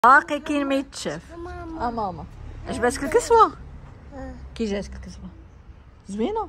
باقي كاين ما يتشاف. ماما عجباتك الكسوه؟ كي جاتك الكسوه زوينه؟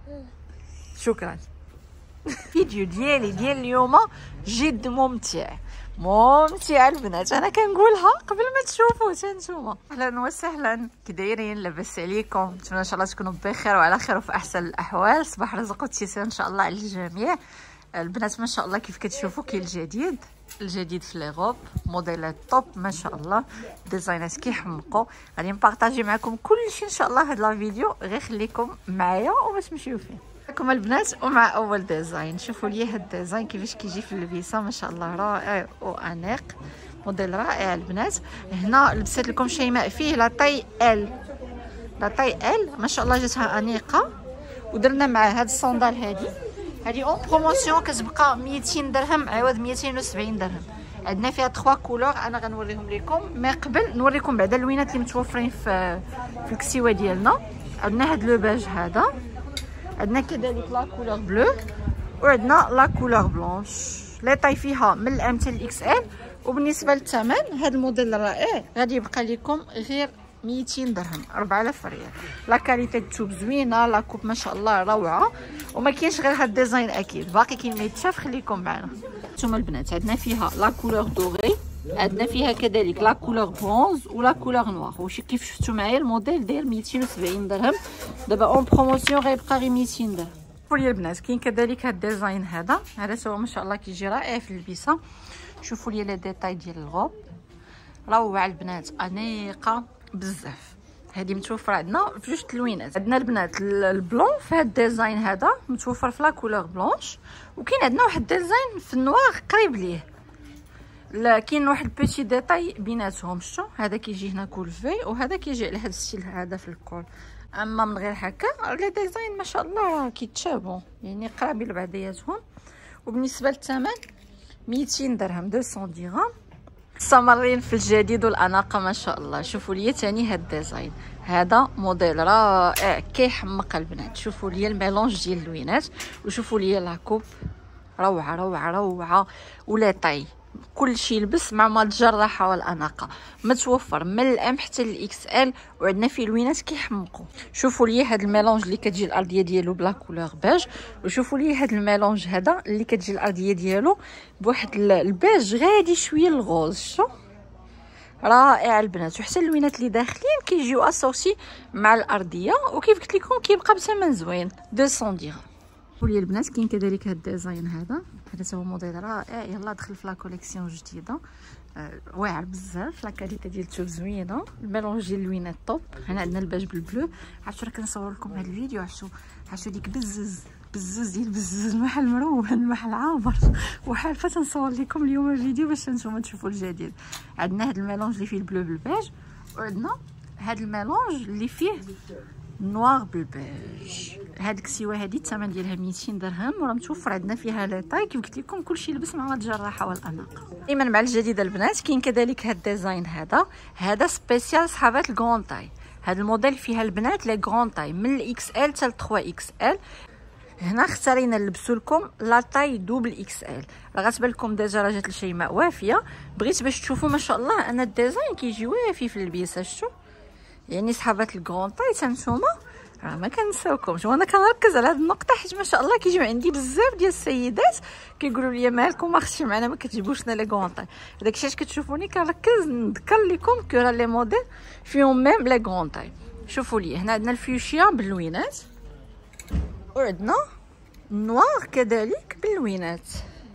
شكرا. الفيديو ديال اليوم جد ممتع البنات، انا كنقولها قبل ما تشوفوه حتى نتوما. اهلا وسهلا، كي دايرين؟ لاباس عليكم؟ نتمنى ان شاء الله تكونوا بخير وعلى خير وفي احسن الاحوال. صباح رزق وتيسير ان شاء الله على الجميع. البنات ما شاء الله كيف كتشوفوا كاين الجديد في لي غوب، موديلات توب ما شاء الله، ديزاينات كيحمقوا. غادي نبارطاجي معكم كلشي ان شاء الله. هاد لا فيديو غير خليكم معايا وباش نمشيو فيه معكم البنات. ومع اول ديزاين شوفوا لي هاد الديزاين كيفاش كيجي في اللبسه، ما شاء الله رائع وانيق، موديل رائع البنات. هنا لبست لكم شيماء فيه لا طاي ال ما شاء الله، جاتها انيقه. ودرنا مع هاد الصندال هادي اون بروموسيون كتبقى 200 درهم عوض 270 درهم. عندنا فيها 3 كولور، انا غنوريهم لكم. ما قبل نوريكم بعدا اللوينات اللي متوفرين في الكسيوه ديالنا. عندنا هاد لو باج هذا، عندنا كذلك لا كولور بلو، وعندنا لا كولور بلونش. لي طاي فيها من الام حتى الاكس ال. وبالنسبه للثمن هاد الموديل الرائع غادي يبقى لكم غير 200 درهم، 4000 ريال. لا كاليتي الثوب زوينه، لا كوب ما شاء الله روعه. وما كاينش غير هاد الديزاين، اكيد باقي كاين ما يتشاف. خليكم معنا. نتوما البنات عندنا فيها لا كولور دوري، عندنا فيها كذلك لا كولور برونز ولا كولور نوار. وشي كيف شفتوا معايا الموديل داير 270 درهم، دابا اون بروموسيون غيبقى غير 200 درهم. شوفوا لي البنات كاين كذلك هاد الديزاين هذا هو ما شاء الله كيجي رائع في اللبسه. شوفوا لي لي ديتاي ديال الغوب روعه البنات، انيقه بزاف. هذه متوفره عندنا في جوج تلوينات. عندنا البنات البلون في هذا الديزاين هذا متوفر في لا كولور بلونش، وكاين عندنا واحد الديزاين في النوار قريب ليه. لا كاين واحد البيتي ديتاي بيناتهم، شتو هذا كيجي هنا كولفي وهذا كيجي على هذا الستيل هذا في الكول. اما من غير هكا لي ديزاين ما شاء الله كيتشابهوا، يعني قرابين لبعضياتهم. وبالنسبه للثمن 200 درهم، 200 درهم. مستمرين في الجديد والاناقه ما شاء الله. شوفوا لي ثاني هاد الديزاين هذا موديل رائع كيحمق البنات. شوفوا لي الميلونج ديال اللوينات، وشوفوا لي لاكوب روعه روعه روعه. ولا طاي كلشي يلبس مع مال الراحه والاناقه. متوفر من الام حتى الاكس ال، وعندنا فيه لوينات كيحمقوا. شوفوا لي هذا الميلونج اللي كتجي الارضيه ديالو بلا كولور بيج، وشوفوا لي هذا الميلونج هذا اللي كتجي الارضيه ديالو بواحد البيج غادي شويه الغوز. شو رائع البنات. وحتى اللوينات اللي داخلين كيجيو اسوسي مع الارضيه، وكيف قلت لكم كيبقى بثمن زوين 200 درهم. ولي البنات كاين كذلك هاد الديزاين هذا هو موديل رائع. يلا دخل في لا كوليكسيون جديده، واعر بزاف. لا كاليتي ديال الثوب زوينه، الميلونج ديال اللوينات طوب. هنا عندنا الباج بالبلو. عرفتوا راه كنصور لكم هذا الفيديو، عرفتوا ديك بزز ديال بزز، المحل مروان، المحل عامر، وحالفه تنصور لكم اليوم الفيديو باش نتوما تشوفوا الجديد. عندنا هذا الميلونج اللي فيه البلو بالبيج، وعندنا هذا الميلونج اللي فيه نوار بالبيج. هاد الكسيوه هادي الثمن ديالها 200 درهم، وراه متوفر عندنا فيها لي طاي كيف قلت لكم. كلشي يلبس مع مال الراحه والاناقه. دائما مع الجديد البنات كاين كذلك هاد الديزاين هذا سبيسيال صحابات الكرون طاي. هاد الموديل فيها البنات لي كرون طاي من الاكس ال حتى ل 3 اكس ال. هنا اختارينا نلبسوا لكم لا طاي دوبل اكس ال. راه غتبان لكم ديجا راه جات لشيماء وافيه. بغيت باش تشوفوا ما شاء الله ان الديزاين كيجي وافي في اللبسه. شتو يعني صحابات الكرون طاي تنتوما راه ما كنساوكمش. وانا كنركز على هذه النقطه حيت ما شاء الله كيجيو عندي بزاف ديال السيدات كيقولوا لي مالكم اختي معنا ما كتجيبوش لنا لي كرون طاي. داكشي علاش كتشوفوني كنركز نذكر لكم كو راه لي موديل فيهم ميم لي كرون طاي. شوفوا لي هنا عندنا الفيوشيا باللوينات، وعندنا النوار كذلك باللوينات.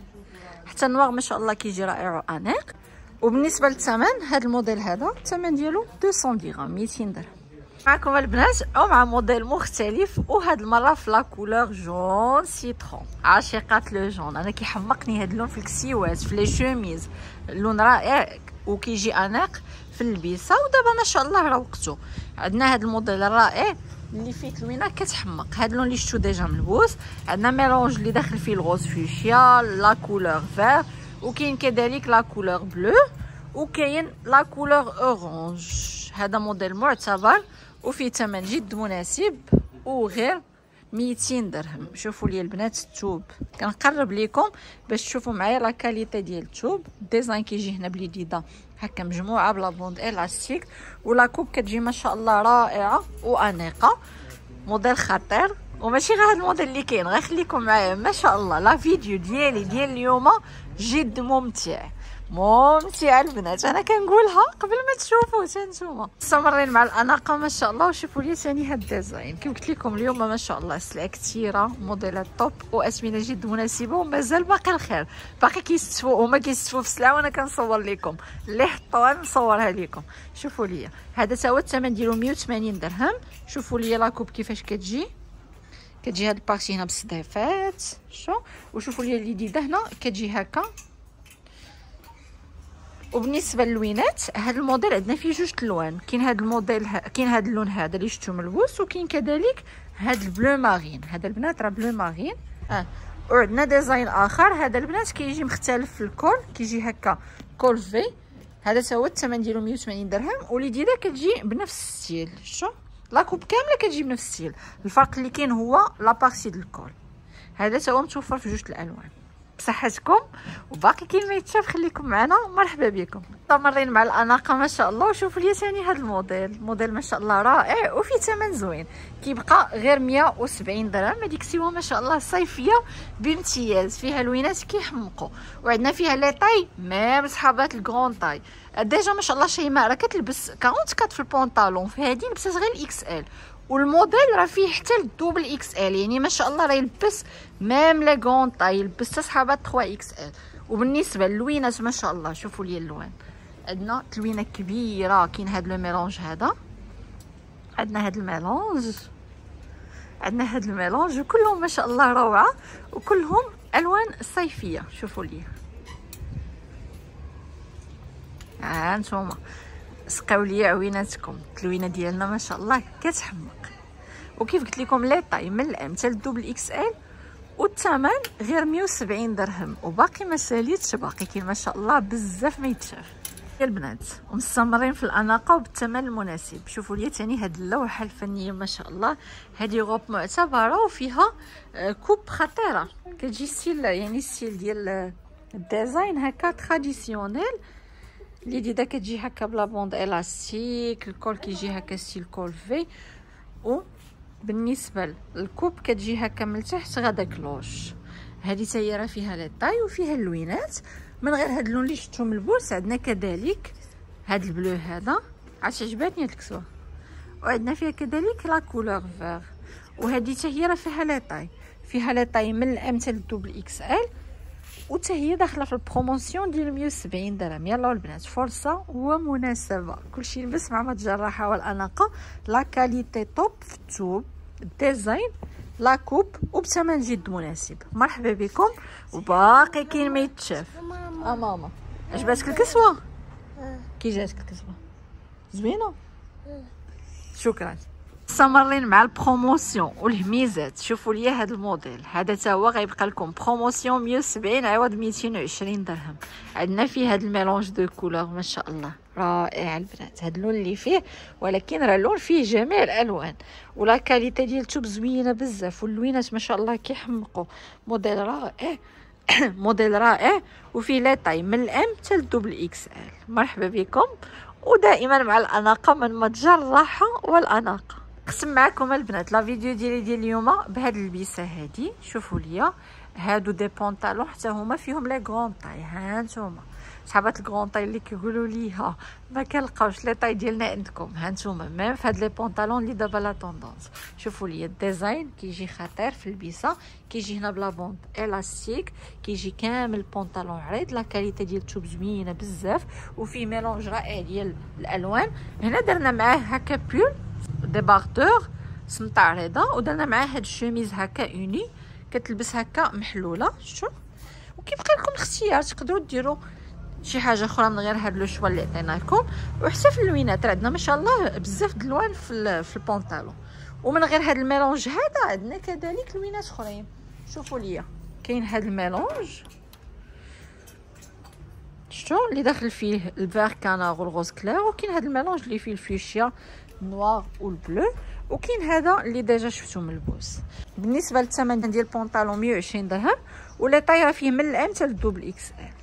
حتى النوار ما شاء الله كيجي رائع وانيق. وبالنسبه للثمن هذا الموديل هذا الثمن ديالو 200 درهم، 200 درهم. معكم البنات ومع موديل مختلف، وهاد المره في لا كولور جون سيترون. عاشقات لو جون، انا كيحمقني هاد اللون في الكسيوات في لي شوميز. اللون رائع وكيجي اناق في اللبسه. ودابا ما شاء الله راه وقته. عندنا هاد الموديل الرائع اللي فيه تلوينه كتحمق. هاد اللون اللي شفتو ديجا ملبوس. عندنا ميلونج اللي داخل فيه الغوز فيوشيا، لا كولور فير، وكاين كذلك لا كولور بلو، وكاين لا كولور اورانج. هذا موديل معتبر وفيه ثمن جد مناسب وغير 200 درهم. شوفوا لي البنات الثوب، كنقرب لكم باش تشوفوا معايا لا كاليتي ديال الثوب. الديزاين كيجي هنا باليديده هكا مجموعه بلا بوند الاستيك، ولا كوب كتجي ما شاء الله رائعه وانيقه، موديل خطير. وماشي غير هذا الموديل اللي كاين، غير خليكم معايا ما شاء الله. لا فيديو ديال اليوم جد ممتع البنات، انا كنقولها قبل ما تشوفوه نتوما. مستمرين مع الاناقه ما شاء الله. وشوفوا لي ثاني هاد الديزاين كيف قلت لكم اليوم ما شاء الله السلعه كثيره، موديلات توب واثمنه جد مناسبه، ومازال باقي الخير، باقي كيستفوا هما كيستفوا في السلعه، وانا كنصور لكم اللي حطوها نصورها لكم. شوفوا لي هذا تا هو الثمن ديالو 180 درهم. شوفوا لي لاكوب كيفاش كتجي هاد البارتي هنا بالصديفات شو. وشوفوا لي اليديده هنا كتجي هكا. وبالنسبه للوينات هذا الموديل عندنا فيه جوج الوان، كاين هذا الموديل كاين هذا اللون هذا اللي شفتو ملبوس، وكاين كذلك هذا البلو مارين. هذا البنات راه بلو مارين. وعندنا ديزاين اخر، هذا البنات كيجي مختلف في الكول، كيجي هكا كول في. هذا تا هو الثمن ديالو 180 درهم. واليديده كتجي بنفس الستيل شو. لاكوب كامله كتجي بنفس الستيل، الفرق اللي كاين هو لا بارتي ديال الكول. هذا تا هو متوفر في جوج الالوان. بصحتكم وباقي كاين ما يتشاف، خليكم معنا ومرحبا بكم. مستمرين مع الاناقه ما شاء الله. وشوفوا لي ثاني هذا الموديل ما شاء الله رائع وفي ثمن زوين، كيبقى غير 170 درهم. هذيك سوا ما شاء الله صيفيه بامتياز، فيها لوينات كيحمقوا، وعندنا فيها لي طاي ميم صحابات الكرون طاي. ديجا ما شاء الله شيماء راه كتلبس 44 في البونطالون، في هذه لبست غير الاكس ال، والموديل راه فيه حتى الدوبل اكس ال، يعني ما شاء الله راه يلبس ميم لي كون طاي، يلبس حتى صحابات 3 اكس ال. وبالنسبه للوينات ما شاء الله شوفوا لي اللوان، عندنا تلوينه كبيره، كاين هذا لو ميلونج هذا، عندنا هذا الميلونج، وكلهم ما شاء الله روعه، وكلهم الوان صيفيه. شوفوا لي هانتوما سقاو لي عويناتكم، التلوينه ديالنا ما شاء الله كتحمق. وكيف قلت لكم لي طاي من الام حتى الدوبل اكس ال، والثمن غير 170 درهم. وباقي ما ساليتش، باقي كاين ما شاء الله بزاف ما يتشاف يا البنات. ومستمرين في الاناقه وبالثمن المناسب. شوفوا لي ثاني هذه اللوحه الفنيه ما شاء الله، هذه غوب معتبره وفيها كوب خطيره، كتجي ستيل يعني ستيل ديال الديزاين هكا تراديسيونيل. اليديده كتجي هكا بلا بوند الاستيك، الكول كيجي هكا ستيل كول في. وبالنسبه للكوب كتجي هكا من التحت غدا كلوش. هذه حتى هي راه فيها لي طاي وفيها اللوينات. من غير هذا اللون اللي شفتو ملبوس عندنا كذلك هذا البلو هذا، عرفتي عجباتني هاد الكسوه. وعندنا فيها كذلك لا كولور فيغ. وهذه حتى هي راه فيها لي طاي من الام حتى للدوبل اكس ال، وتا هي داخله في البروموسيون ديال 170 درهم. يلا البنات فرصه ومناسبه، كلشي يلبس مع متجر الراحه والاناقه. لا كاليتي توب في الثوب، الديزاين لا كوب وبثمن جد مناسب. مرحبا بكم وباقي كاين ما يتشاف. ماما عجباتك الكسوه؟ كي جاتك الكسوه زوينه؟ شكرا. مستمرين مع البروموسيون والهميزات. شوفوا لي هذا الموديل هذا تا هو غيبقى لكم بروموسيون 170 عوض 220 درهم. عندنا فيه هذا الميلونج دو كولور ما شاء الله رائع البنات، هذا اللون اللي فيه، ولكن راه اللون فيه جميع الالوان، ولا كاليتي ديال الثوب زوينه بزاف، واللوينات ما شاء الله كيحمقوا. موديل رائع موديل رائع، وفيه لا طاي من الام حتى للدوبل اكس ال. مرحبا بكم ودائما مع الاناقه من متجر الراحه والاناقه. نقسم معكم البنات لا فيديو ديال اليوم بهاد اللبسه هادي. شوفوا ليا هادو دي بونطالون حتى هما فيهم لي كغون طاي. ها نتوما صحابات الكغون طاي اللي كيقولوا ليها ما كنلقاوش لي طاي ديالنا عندكم، ها نتوما ميم في هاد لي بونطالون اللي دابا لا طوندونس. شوفوا ليا الديزاين كيجي خطير في اللبسه، كيجي هنا بلا بوند الاستيك، كيجي كامل البونطالون عريض، لا كاليتي ديال الثوب زوينه بزاف، وفيه ميلونج رائع ديال الالوان. هنا درنا معاه هكا بول ديباردور سمطه عريضه، ودرنا معاه هاد الشوميز هكا اوني كتلبس هكا محلوله. شتو وكيبقى لكم الاختيار، تقدروا ديروا شي حاجه اخرى من غير هاد لو شوا اللي عطينا لكم. وحتى في اللوينات عندنا ما شاء الله بزاف د الالوان في البونطالون. ومن غير هاد الميلونج هذا عندنا كذلك لوينات اخرين. شوفوا ليا كاين هاد الميلونج شتو اللي داخل فيه الفير كانار والغوز كلير، وكاين هاد الميلونج اللي فيه الفيوشيا نوار والبلو، وكاين هذا اللي ديجا شفتو ملبوس. بالنسبه للثمن ديال البونطالون 120 درهم، ولا طايره فيه من الام حتى للدوبل اكس ال.